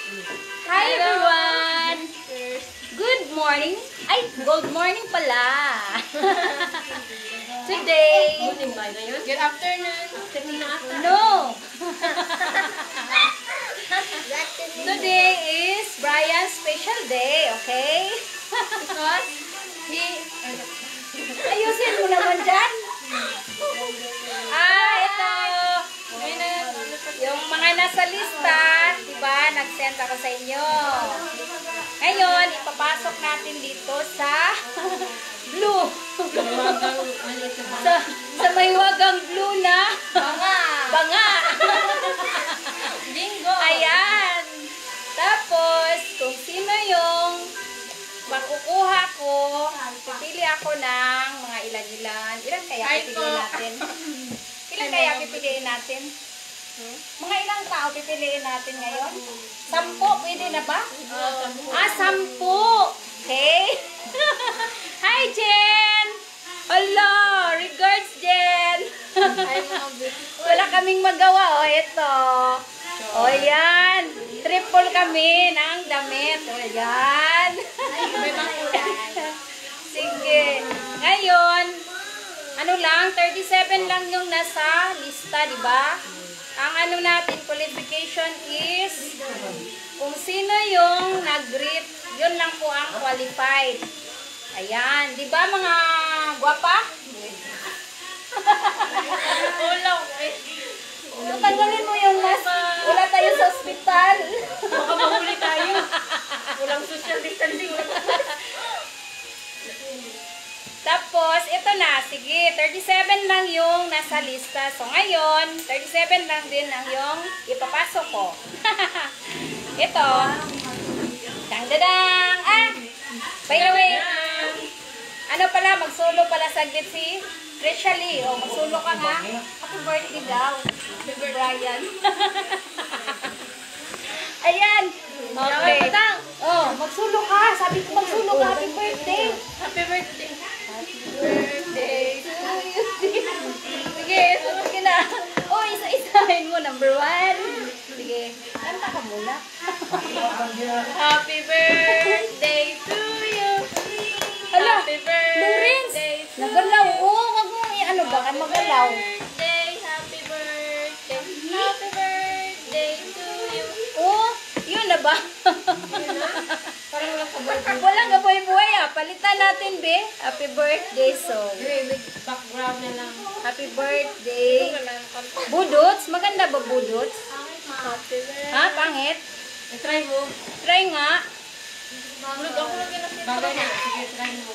Hi everyone! Good morning! Ay, good morning pala! Today... Good afternoon. No! Today is Brian's special day, okay? Because he... Ayusin mo naman dyan! Ito! Yung mga nasa lista, diba, nag-send ako sa inyo. Ngayon, ipapasok natin dito sa blue. sa may wagang blue na banga. Bingo! Ayan. Tapos, kung sino yung makukuha ko, pipili ako ng mga ilan-ilan. Ilan kaya pipiliin natin? Ilan kaya pipiliin natin? Mga ilang tao pipiliin natin ngayon? 10, pwede na ba? 10. Okay. Hi, Jen! Hello! Regards, Jen! Wala kaming magawa. O, ito. O, yan. Triple kami ng damit. O, yan. Sige. Ngayon, ano lang, 37 lang yung nasa lista, di ba? Ang ano natin, qualification is kung sino yung nag-greet, yun lang po ang qualified. Ayan, di ba mga guwapa? Ulaw eh. Tanggalin mo yung mask. Wala tayo sa ospital. Baka mahuli tayo. Walang social distancing. Tapos, ito na. Sige, 37 lang yung nasa lista. So, ngayon, 37 lang din ang yung ipapasok ko. Ito. Dang-dadang! By the way, ano pala, magsulo pala saglit si Rachel. O, magsulo ka nga. Happy birthday daw. Happy Brian. Ayan. Okay. Oh, magsulo ka. Sabi ko magsulo ka. Happy birthday. Happy birthday. Birthday to you. Sige, sige na. Oh, isa-isahin mo. Number 1. Sige, kanta ka muna. Happy birthday to you. Hala, Happy birthday to you. nagalaw. Oo, wag mo ano ba ka magalaw. Happy birthday. Happy birthday to you. Oh, yun na ba? Parang walang kaboy. Walang kaboy-boy ah. Palitan natin, be. Happy birthday song. With background na lang. Happy birthday. Walang kanta. Budots? Maganda ba budots? Happy birthday. Ha? Pangit? Try mo. Try nga. Bulog ako lang yun. Bagay na. Sige, try mo.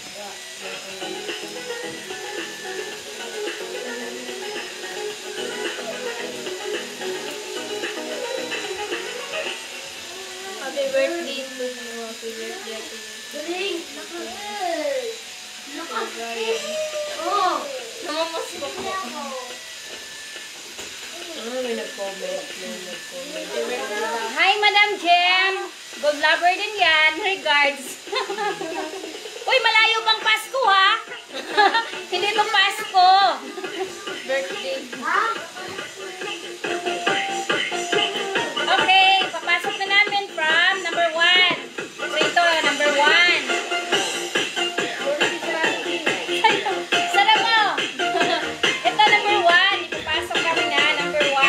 Happy birthday to you. Happy birthday to you. Galing! Oh! Namamos ko po. May nag-comment. Hi, Madam Jem. Gold lover din yan. Regards. Uy, malayo pang Pasko, ha? Hindi to Pasko. Birthday. Okay, papasok na namin from number 1. So, ito, number 1. Sarap mo. Ito, number 1. Ipapasok kami na, number 1.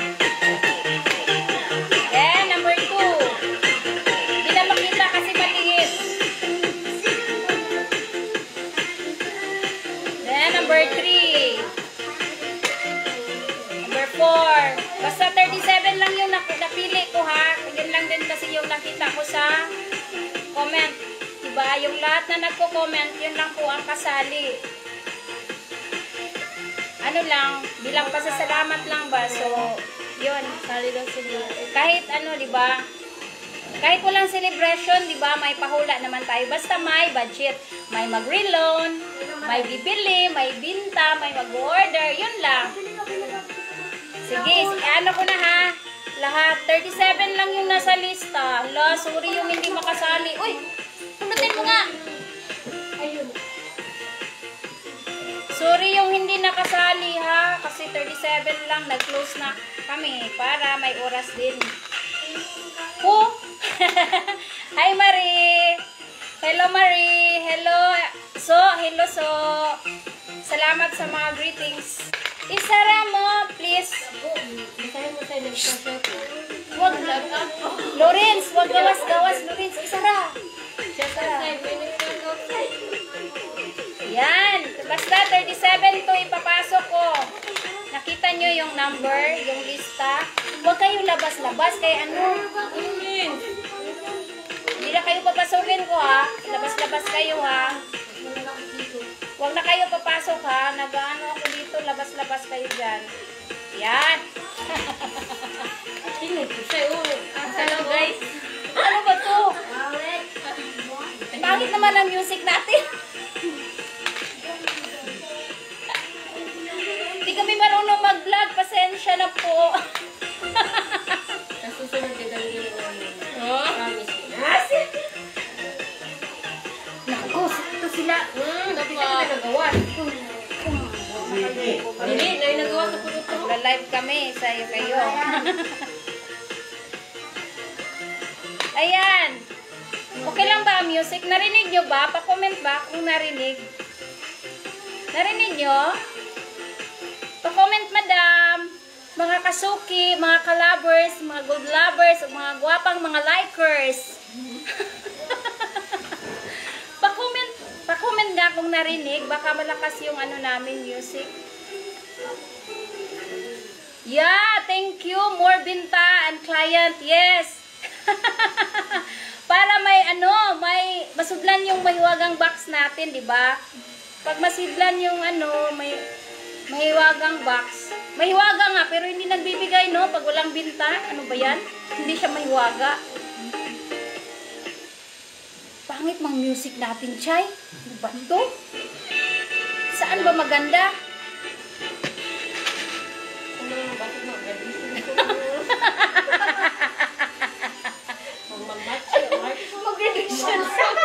Then, number 2. Hindi na makita kasi maliit. Then, number 3. Number 4. Basta 37 lang yung napili ko, ha. Yun lang din kasi yung nakita ko sa comment. Diba? Yung lahat na nagko-comment, yun lang po ang kasali. Ano lang, bilang pasasalamat lang ba? So, yun. Sali daw sila. Kahit ano, diba? Kahit walang celebration, diba? May pahula naman tayo. Basta may budget. May mag-reloan, may bibili, may binta, may mag-order. Yun lang. Sige, ano ko na ha? Lahat. 37 lang yung nasa lista. Hala, sorry yung hindi makasali. Uy, pulutin mo nga. Ayun. Sorry yung hindi nakasali ha. Kasi 37 lang. Nag-close na kami para may oras din. Oh, Hi, Marie. Hello, Marie. Hello. Hello, So. Salamat sa mga greetings. Isara mo, please. Isahin mo tayo nagpa-shot. Wag lang. Lawrence, wag gawas-gawas. Lawrence, isara. Shot tayo. Yan. Basta 37 to ipapasok ko. Nakita nyo yung number, yung lista. Huwag kayong labas-labas. Kaya ano? Hindi na kayo papasukin ko ha. Labas-labas kayo ha. Huwag na kayo papasok ha. Nag-ano ako dito. Labas-labas kayo dyan. Yan. Hello guys. Ano ba to? Pangit naman ang music natin. Hindi kami marunong mag-vlog. Pasensya na po. Nasusunod din ang hindi Oh? promise. Naku, ito sila. Nagawa. Dili, nagawa ka po ito. Nagla-live kami sa iyo kayo. Ayan. Okay lang ba ang music? Narinig nyo ba? Pa-comment ba kung narinig? Narinig nyo? Pa-comment, madam. Mga kasuki, mga ka-lovers, mga good lovers, mga gwapang mga likers. Pa-comment nga kung narinig. Baka malakas yung ano namin music. Yeah, thank you. More binta and client. Yes. Para may masudlan yung mahiwagang box natin, di ba? Pag masidlan yung may mahiwagang box. Mahiwaga nga, pero hindi nagbibigay, no? Pag walang binta, ano ba yan? Hindi siya mahiwaga. Pangit mang music natin, Chay. Ano ba ito? Saan ba maganda? Mag-reduction.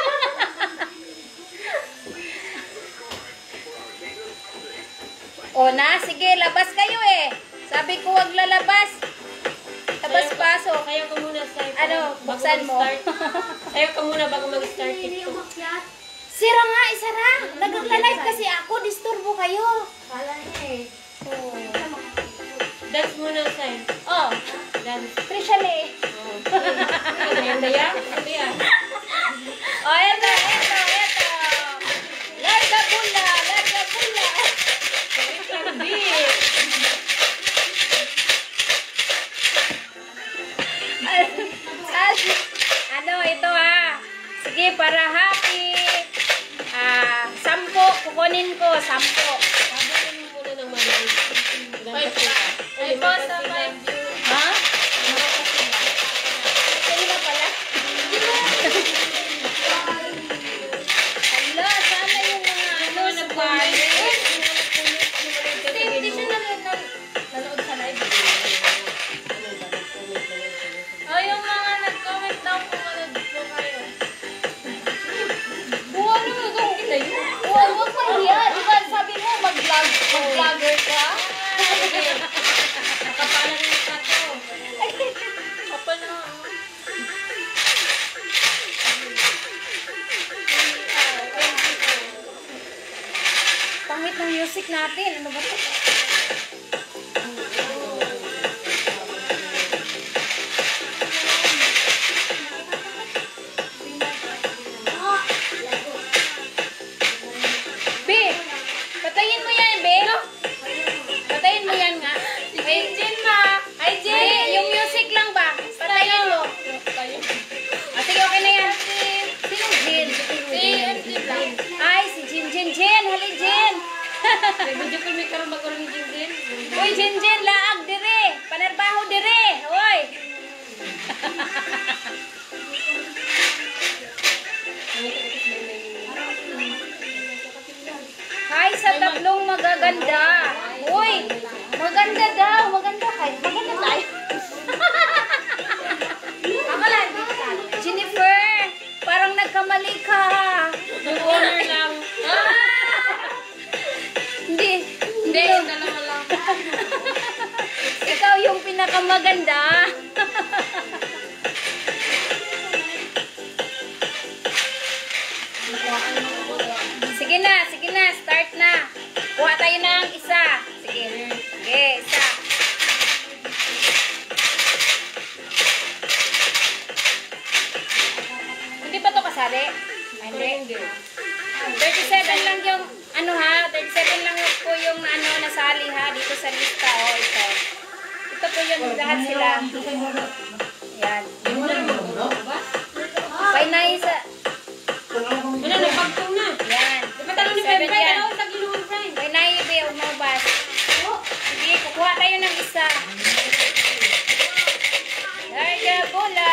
O na, sige, labas kayo eh. Sabi ko wag lalabas. Labas pasok. Kaya ko muna sa Ano, buksan mo. Kaya ko muna bago mag-start ito. Sira nga, isara. Nag-live kasi ako, disturbo kayo. Kala niya eh. Oh. Dance muna, Sai. Oh, Dance. Trishale. Ayan na yan. Ito yan. Oh, eto. Larga bula. Ano, ito ha. Sige, para happy. 10. Kukunin ko, 10. Sabihin mo muna ng maliit. Ay, boss, sa 5 Ha? Sino na pala? Hala, sana yung mga supplies. Hindi siya nanood sa live. Oh, yung mga nag-comment daw kung manood po kayo. Ano ito? Huwag pa yan. Diba sabi mo, mag-vlogger ka? Nakapalan na yung tato. Kapal na. Pangit ng music natin. Ano ba ito? Be, patayin mo yan, Be. Patayin mo yan nga. Ay, Jen ma. Ay, Jen. Yung music lang ba? Patayin mo. Sige, okay na yan. Sinong Jen? Ay, si Jen. Hali, Jen. Medyo ko may karoon magkaroon ni Jinjin. Uy, Jen, laag dire. Panarbaho dire. Uy. Hi sa tatlong magaganda. Uy, maganda daw. Maganda tayo. Ako lang. Jennifer, parang nagkamali ka. Honor lang. Hindi. Yung dalawa lang. Ikaw yung pinakamaganda. kasali? Ay, hindi. 37 lang yung, ano ha, 37 lang po yung ano, nasali ha, dito sa lista. O, ito. Ito po yung lahat sila. Yan. Painay sa... Ano, nagpagtong na. Yan. Matalo ni 37 Bebe, yan. ano, tagiluan pa eh. Painay, be, huwag mabas. Sige, kukuha tayo ng isa. Darja, bola.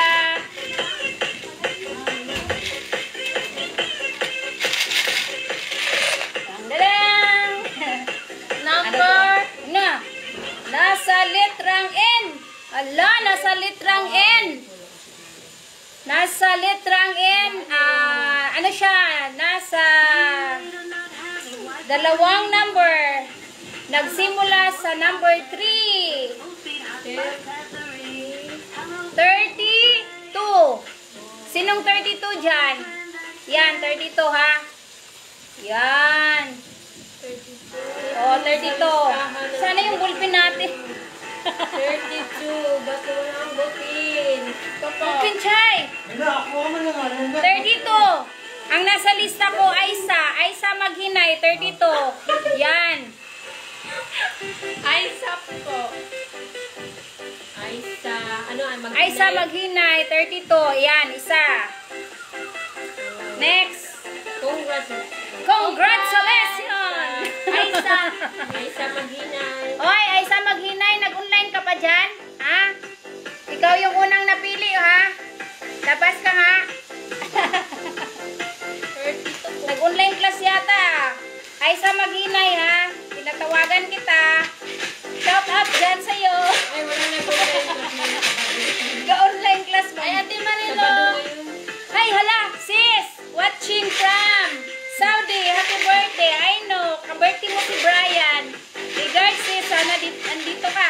Dalang. Number. Na. Nasa litrang N. Ala, nasa litrang N. Nasa litrang N. Ano siya? Nasa dalawang number. Nagsimula sa number 3. 32. Sinong 32 dyan? Yan, 32 ha? Yan. Oh, 32. Sana yung bulpin natin. 32, basta wala ang bupin. Bulpin, Chay. 32. Ang nasa lista ko, Aisa. Aisa Maghinay, 32. Yan. Aisa po. Aisa, ano ang Aisa Maghinay, 32. Yan, isa. Next. Congratulations! Aisa. Aisa Maghinay. Oy, Aisa Maghinay, nag-online ka pa dyan? Ha? Ikaw yung unang napili, ha? Labas ka, ha? 32. Nag-online class yata. Aisa Maghinay, ha? Tinatawagan kita. Shout out dyan sa'yo. Ay, wala na po rin. Ka-online class mo. Ay, Ate Marilo. Sabado ngayon. Ay, hala, sis! Watching from Saudi. Happy birthday. I know. Ka-birthday mo si Brian. Regards, sis. Sana andito ka.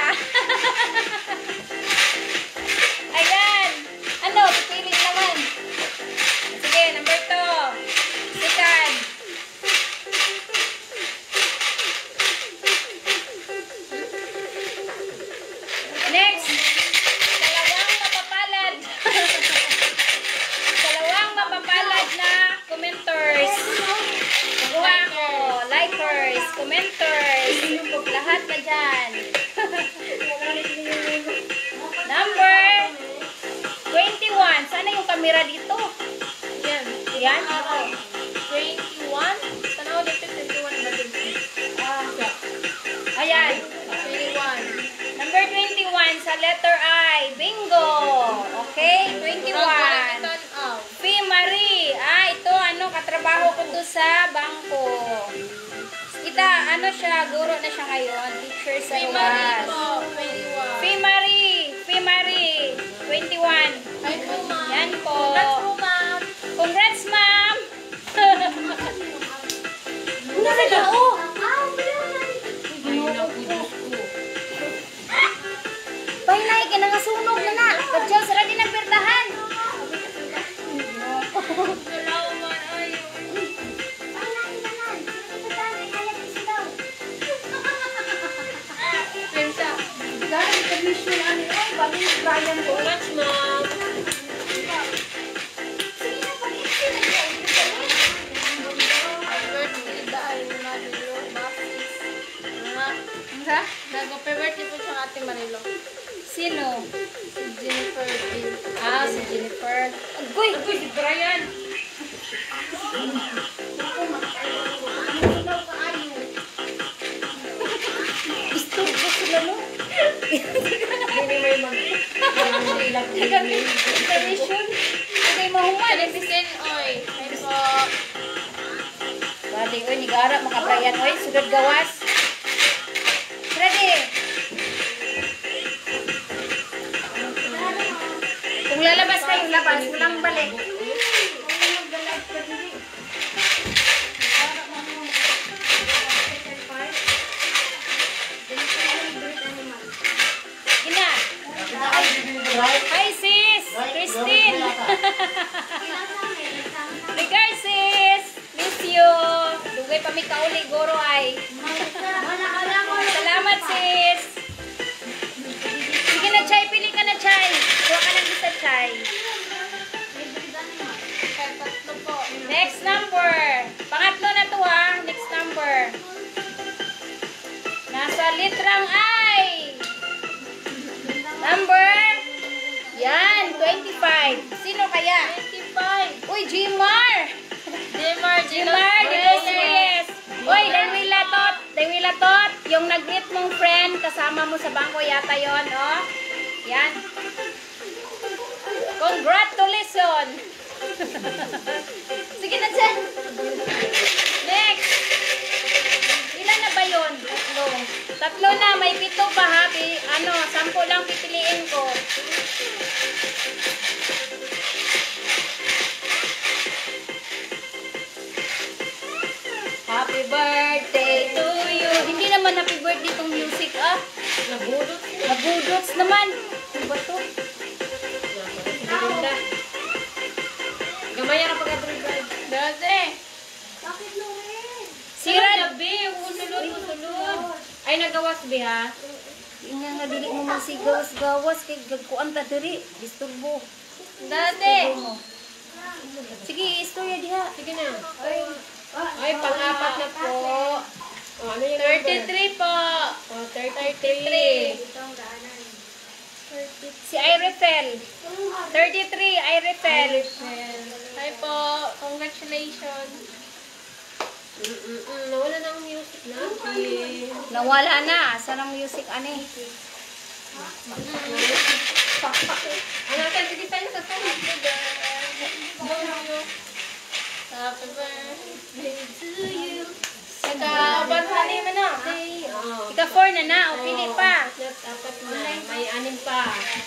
Ayan. Ano? Pipili naman. Sige, number 2. Second. Next. Dalawang mapapalad. Dalawang mapapalad na commenters. Kuha ko. Likers, commenters. Lahat na dyan. Number 21. Sana yung camera dito. Yan. Yan. 21. Tanaw dito 21 ba dito? Ayan. 21. Number 21 sa letter I. Bingo. Okay? 21. Tanaw. P. Marie. Ito, katrabaho ko to sa bangko. Kita, siya, guro na siya ngayon. Teacher sa May UAS. mali po. 21. P. Marie. 21. Ay po, ma'am. Yan po. Congrats po, ma'am. Congrats, ma'am. Una sa dao. Pahinay, kinangasunog na na. Kadyo, sara din ang pertahan. Dalaw man. Ay. Penta. Dahil commission bali Brian ko. Congrats, ma'am. Birthday dahil Marilo. Ha? Nag-birthday po siya Ate Marilo. Sino? Si Jennifer Bill. Si Jennifer. Agoy, si Brian. Istorbo sila mo. Hindi may Commission. Okay, mahuman. Television, oy. Ay po. Badi, oy, nigara, mga Brian, oy, sudod gawas. Ready? Kung lalabas kayo, labas. Walang balik. Ina. Hi, sis. Christine. Regards, sis. Miss you. Dugay pa mi kauli, goro ay. Salamat, sis. Sige na, Chay. Pili ka na, Chay. Kuha ka ng isa, Chay. Kaya tatlo litrang I. Number? Yan, 25. Sino kaya? 25. Uy, Jimar! Jimar, Jimar, de los Reyes. Uy, Dewila Tot, yung nag-meet mong friend, kasama mo sa bangko yata yon, oh. Yan. Congratulations! Sige na dyan. Next. Ilan na ba yun? Tatlo na. May 7 pa ha. 10 lang pipiliin ko. Happy birthday to you. Hindi naman happy birthday tong music ah. Nagudots naman. Ano ba to? Gamaya na pag-adribad. Dati. Sira. Gabi, usulod. Ay, nagawas ba ha? Nga nga dili mo masigawas-gawas kay gagkuan ta diri. Disturbo. Dati. Mo. Sige, istorya diha. Sige na. Ay, pang-apat na po. Oh, ano yung 33 po. Oh, 33. Si Irefel. 33, Irefel. Hi po. Congratulations. Nawala na ang music natin. Nawala na. Saan ang music ani? Ano natin, sige tayo sa sana. Happy birthday to you. Apat na lima na. Ika 4 na na. O, pili pa. Apat na. May 6 pa.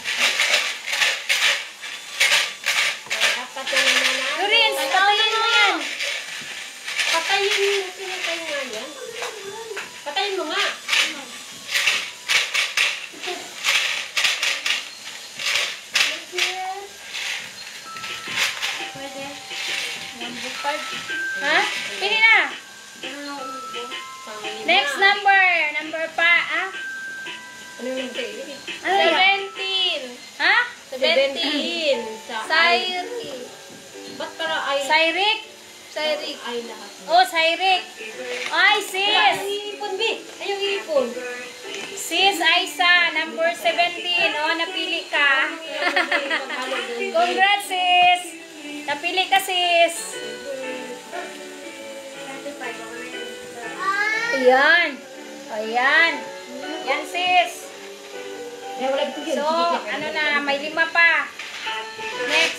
Apat na na. Lorenz, patayin mo yan. Patayin mo. Pinatay nga yan. Patayin mo nga. Ha? Pili na. Next number. Number pa. Ah? Ano yung nagtayo? Ano yan? 17. Ha? 17. Sa Sairi. Ba't para ay? Cyrix. Sairi. Ay lahat. Oh, Cyrix. Ay, sis. Ipon, Bi. Ay, yung ipon. Sis Aisa, number 17. Oh, napili ka. Congrats, sis. Napili ka, sis. Ayan. Ayan. Yan, sis. So, ano na, may 5 pa. Next.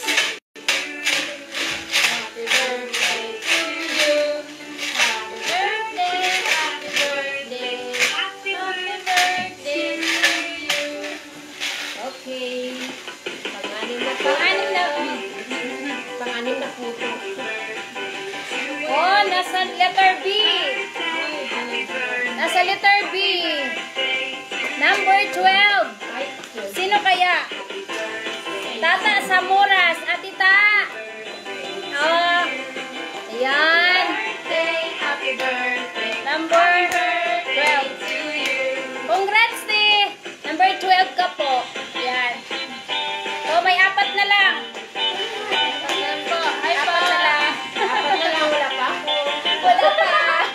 Happy birthday to you. Happy birthday, happy birthday. Happy birthday to you. Okay. Pang-anim na po. Pang-anim na puto. Oh, nasa letter B. Nasa letter B. Number 12. Sino kaya? Tata Samuras. Atita. Oh. Ayan. Happy birthday. Number 12. Congrats, te. Number 12 ka po. Ayan. Oh, may 4 na lang. Ayan po. Hi po. 4 na lang. Apat na lang, wala pa? Wala pa.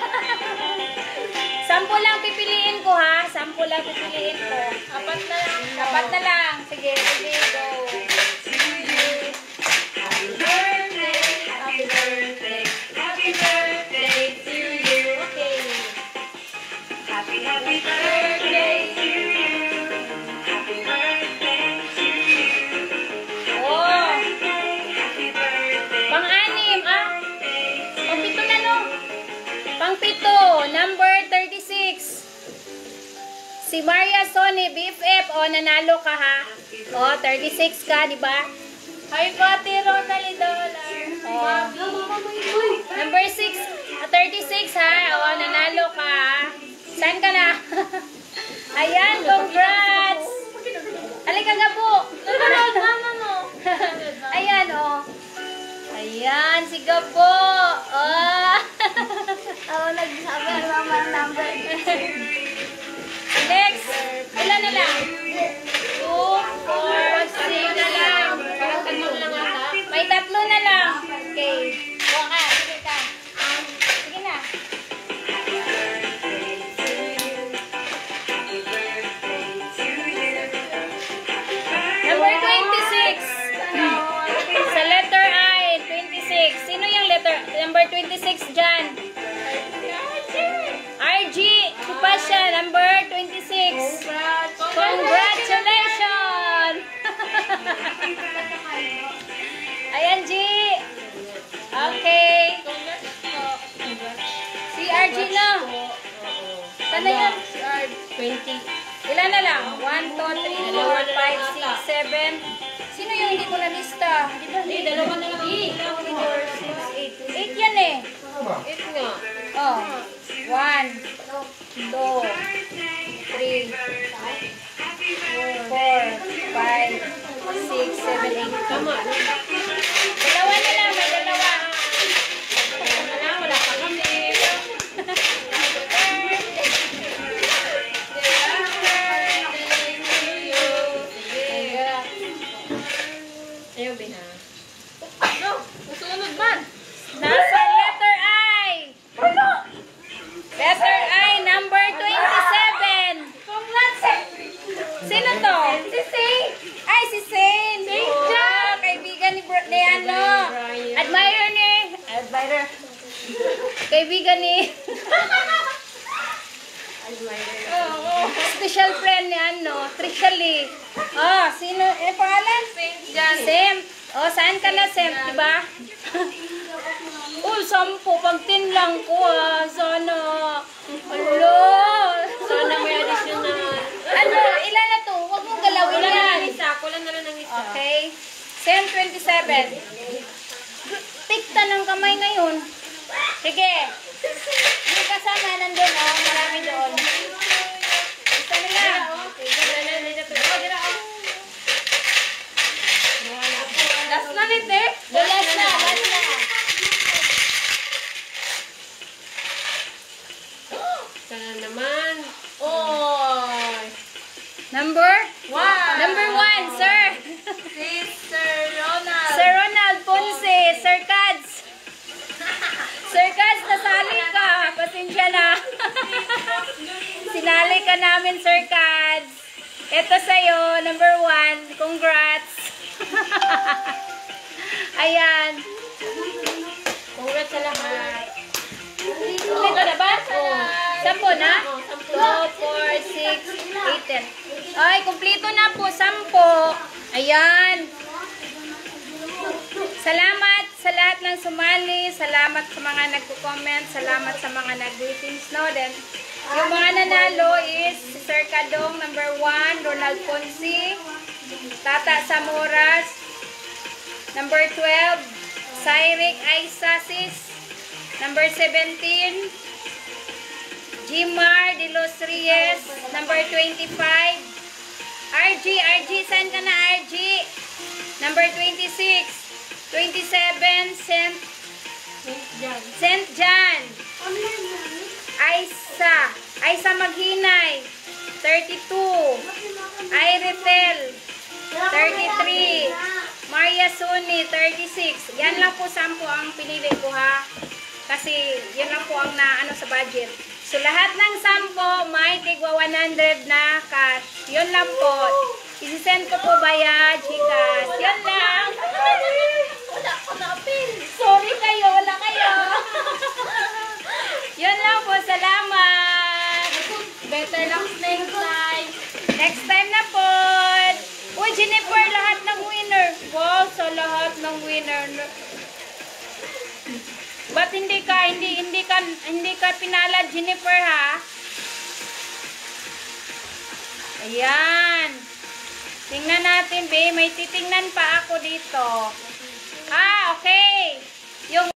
10 lang pipiliin ko, ha? 10 lang pipiliin ko. 4 na lang. 4 na lang. Sige, sige, go. Happy birthday, happy birthday, happy birthday to you. Okay. Happy birthday to you. Happy birthday to you. Oh. Happy birthday. Pang-6, ah. Pang-7 na, no? Pang-7, number 36. Si Maria Sony, BFF, o, nanalo ka, ha? O, 36 ka, di ba? Hi po, Ate Ronald Dollar. O. Number 36, ha? O, nanalo ka, ha? Saan ka na? Ayan, congrats! Halika nga po. Nanonood, mama mo. Ayan, o. Ayan, si Gabo. Oh. Nagsabi ang mama ng number. Next. Ilan na lang? 2, 4, 6 na lang. Parang tatlo na lang ata. May 3 na lang. Okay. Go ka. Sige ka. Sige na. Ayan, G. Okay. Si RG na. Sana yan? 20. Ilan na lang? 1, 2, 3, 4, 5, 6, 7. Sino yung hindi ko na-lista? Dalawa na lang. 4, 6, 8. 8 yan eh. 8 nga. Oh. 1, 2, 3, 4, 5, 6, 7, 8. Tama. Dalawa na lang, may dalawa. Wala pa kami. Ayaw, Bina. No, masunod man. Nasa letter I. Letter I, number 27. Congrats! Sino to? Si Saint. Ay, si Saint. Saint John. Kaibigan ni ano. Admirer ni. Admirer. Kaibigan ni. Special friend ni ano. Trishali. Oh, sino? Eh, pangalan? Saint John. Sem. Oh, saan ka na, Sem? Diba? Oh, 10. Pag 10 lang ko, ah. Sana. Hello. Sana may additional. Ano, ilan na to? Huwag mong galawin Kulang na yan. lang isa. Kulang na lang ng isa. Okay. Sem 27. Tikta ng kamay ngayon. Sige. Yung kasama nandun, oh. Marami doon. Isa nila. Last na rin eh. Last na. Last na. Sana naman. Oy. Number? One. Number 1, sir. Si Sir Ronald. Sir Ronald Ponce. Sir Cads. Sir Cads, nasali ka. Pasensya na. Sinali ka namin, Sir Cads. Ito sa'yo, number 1. Congrats. Ayan. Congrats sa lahat. Ito na ba? 10 na? 2, 4, 6, 8, 10. Ay, kumpleto na po. 10. Ayan. Salamat sa lahat ng sumali. Salamat sa mga nagko-comment. Salamat sa mga nag-greetings. No? Then, yung mga nanalo is si Sir Kadong, number 1. Ronald Ponce. Tata Samoras. Number 12. Cyril Aisasis. Number 17. Jimar de los Reyes. Number 25. RG, saan ka na RG? Number 26. 27. Saint John. Aisa Maghinay. 32. Iritel. 33. Maria Suni. 36. Yan lang po 10 ang pinili ko ha. Kasi yun lang po ang naano sa budget. So lahat ng 10 may tigwa 100 na cash. Yun lang po. Isisend ko po via Gcash. Yun lang. Wala ko na pin. Sorry kayo, wala kayo. Yun lang po, salamat. Better lang next time. Next time na po. Uy, Jennifer, lahat ng winner. Wow, sa lahat ng winner. Ba't hindi ka pinalad, Jennifer, ha? Ayan. Tingnan natin, be. May titingnan pa ako dito. Ah, okay. Yung